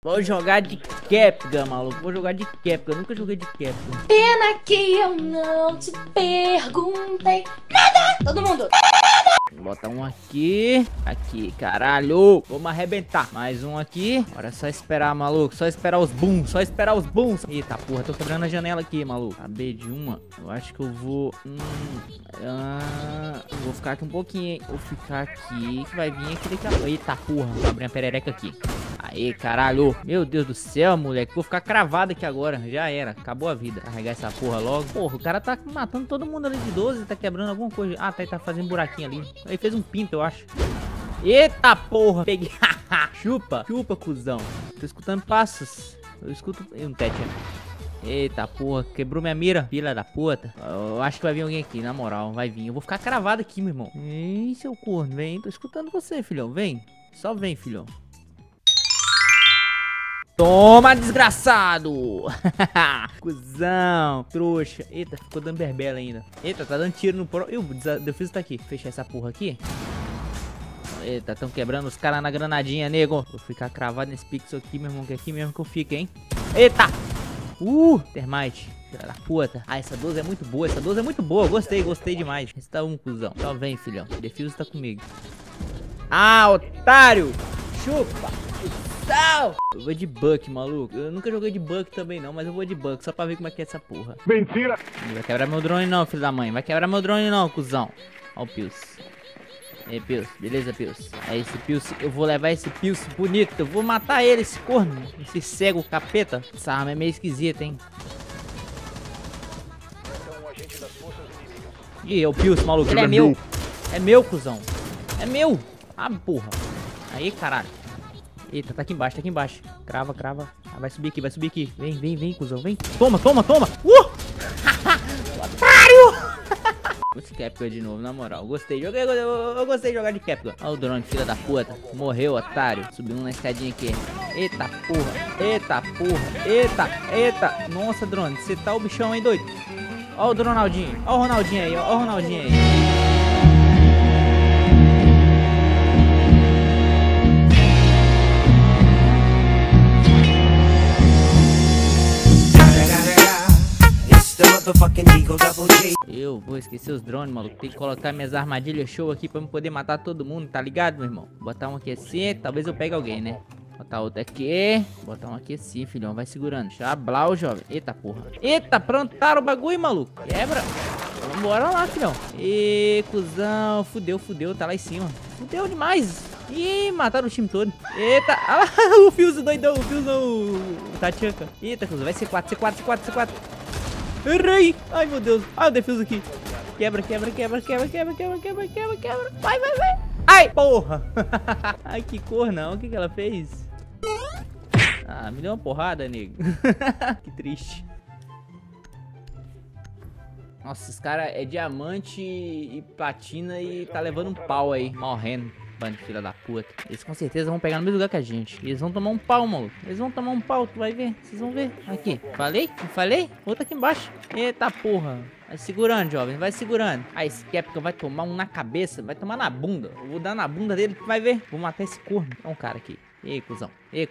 Vou jogar de Kepka, maluco. Vou jogar de Kepka. Eu nunca joguei de Kepka. Pena que eu não te perguntei nada. Todo mundo. Vou botar um aqui. Aqui, caralho. Vamos arrebentar. Mais um aqui. Agora é só esperar, maluco. Só esperar os booms. Só esperar os booms. Eita porra, tô quebrando a janela aqui, maluco. Acabei de uma. Eu acho que eu vou... vou ficar aqui um pouquinho, hein. Vou ficar aqui. Que vai vir aquele cara. Eita porra. Vou abrir a perereca aqui. Aê, caralho. Meu Deus do céu, moleque. Vou ficar cravado aqui agora. Já era. Acabou a vida. Carregar essa porra logo. Porra, o cara tá matando todo mundo ali de 12. Tá quebrando alguma coisa. Ah, tá. Ele tá fazendo buraquinho ali. Ele fez um pinto, eu acho. Eita porra. Peguei. Chupa. Chupa, cuzão. Tô escutando passos. Eu escuto... um tete. Eita porra. Quebrou minha mira. Filha da puta. Eu acho que vai vir alguém aqui, na moral. Vai vir. Eu vou ficar cravado aqui, meu irmão. Ei, seu corno. Vem. Tô escutando você, filhão. Vem. Só vem, filhão. Toma, desgraçado! Cusão, trouxa. Eita, ficou dando berbela ainda. Eita, tá dando tiro no pro... Ih, o defesa tá aqui. Fechar essa porra aqui. Eita, tão quebrando os caras na granadinha, nego. Vou ficar cravado nesse pixel aqui, meu irmão, que é aqui mesmo que eu fico, hein. Eita! Termite. Filha da puta. Ah, essa 12 é muito boa, essa 12 é muito boa. Gostei demais. Esse tá um, cuzão. Então vem, filhão. O defesa tá comigo. Ah, otário! Chupa! Eu vou de Buck, maluco. Eu nunca joguei de Buck também não, mas eu vou de Buck só pra ver como é que é essa porra. Mentira! Não vai quebrar meu drone não, filho da mãe. Vai quebrar meu drone não, cuzão. Ó o Pius. Ei, Pius. Beleza, Pius. É esse Pius. Eu vou levar esse Pius bonito. Eu vou matar ele, esse corno. Esse cego capeta. Essa arma é meio esquisita, hein. Ih, é o Pius, maluco. Ele é meu. É meu, cuzão. É meu. Ah, porra. Aí, caralho. Eita, tá aqui embaixo, tá aqui embaixo. Crava, crava. Ah, vai subir aqui, vai subir aqui. Vem, cuzão, vem. Toma! Otário! Esse Kepka de novo, na moral. Gostei. Eu gostei de jogar de Kepka. Olha o drone, filha da puta. Morreu, otário. Subiu um na escadinha aqui. Eita porra. Eita. Nossa, drone, você tá o bichão, hein, doido? Olha o Ronaldinho. Olha o Ronaldinho aí. Eu vou esquecer os drones, maluco. Tem que colocar minhas armadilhas show aqui pra eu poder matar todo mundo, tá ligado, meu irmão? Botar um aqui assim, talvez eu pegue alguém, né? Botar outro aqui. Botar um aqui assim, filhão. Vai segurando. Chablau, jovem. Eita, porra. Eita, plantaram o bagulho, maluco. Quebra. Vambora lá, filhão. Ê, cuzão. Fudeu. Tá lá em cima. Fudeu demais. Ih, mataram o time todo. Eita. Ah lá, o Fios doidão. O Fios não. O Tatianca. Eita, cuzão. Vai ser 4. Errei! Ai, meu Deus. Ai, o defesa aqui. Quebra. Vai. Ai, porra. Ai, que cor não. O que ela fez? Ah, me deu uma porrada, nego. Que triste. Nossa, esse cara é diamante e platina e tá levando um pau aí. Morrendo. Bando de filha da puta. Eles com certeza vão pegar no mesmo lugar que a gente. Eles vão tomar um pau, maluco. Eles vão tomar um pau, tu vai ver. Vocês vão ver. Aqui. Falei? Não falei? Outro aqui embaixo. Eita porra. Vai segurando, jovem. Vai segurando. Ah, esse Kepka vai tomar um na cabeça. Vai tomar na bunda. Eu vou dar na bunda dele, tu vai ver. Vou matar esse corno. É um cara aqui. Ei, cuzão.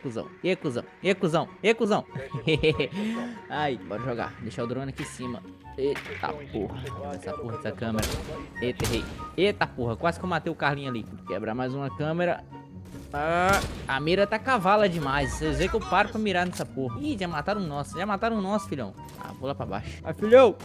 Ai, bora jogar. Deixar o drone aqui em cima. Eita porra. Essa porra dessa câmera. Eita, errei. Eita porra. Quase que eu matei o Carlinho ali. Quebrar mais uma câmera. Ah, a mira tá cavala demais. Vocês veem que eu paro pra mirar nessa porra. Ih, já mataram o nosso. Filhão. Ah, vou lá pra baixo. Vai, filhão.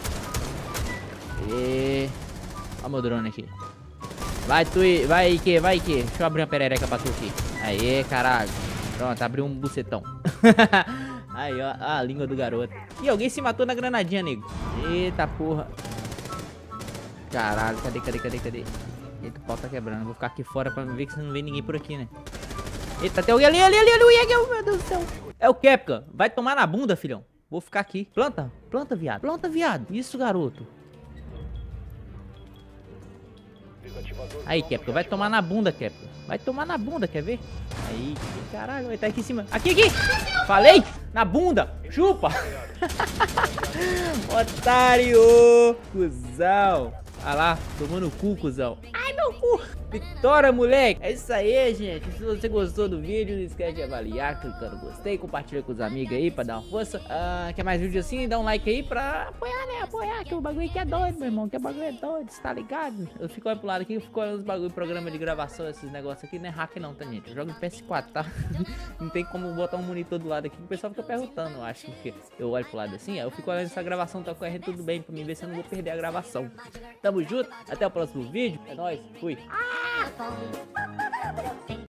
Olha meu drone aqui. Vai, que. Deixa eu abrir uma perereca pra tu aqui. Aê, caralho. Pronto, abriu um bucetão. Aí, ó, a língua do garoto. Ih, alguém se matou na granadinha, nego. Eita porra. Caralho, cadê? Eita, o pau tá quebrando. Vou ficar aqui fora pra ver que não vem ninguém por aqui, né? Eita, tem alguém ali, o Jäger, meu Deus do céu. É o Kepka. Vai tomar na bunda, filhão. Vou ficar aqui. Planta, viado. Isso, garoto. Aí, Kepka, vai tomar na bunda, Kepka. Vai tomar na bunda, quer ver? Aí, caralho, vai estar aqui em cima. Aqui! Falei! Na bunda! Chupa! Otário! Cusão! Ah lá, tomou no cu, cuzão. Ai, meu cu! Vitória, moleque. É isso aí, gente. Se você gostou do vídeo, não esquece de avaliar, clicando gostei, compartilha com os amigos aí pra dar uma força. Quer mais vídeo assim? Dá um like aí pra apoiar, né? Apoiar, que o bagulho aqui é doido, meu irmão. Que o bagulho é doido, você tá ligado? Eu fico olhando pro lado aqui, eu fico olhando os bagulho, programa de gravação, esses negócios aqui. Não é hack não, tá, gente? Eu jogo em PS4, tá? Não tem como botar um monitor do lado aqui, o pessoal fica perguntando, eu acho, porque eu olho pro lado assim, aí eu fico olhando essa gravação, tá correndo tudo bem, pra mim ver se eu não vou perder a gravação. Tamo junto, até o próximo vídeo, é nóis, fui.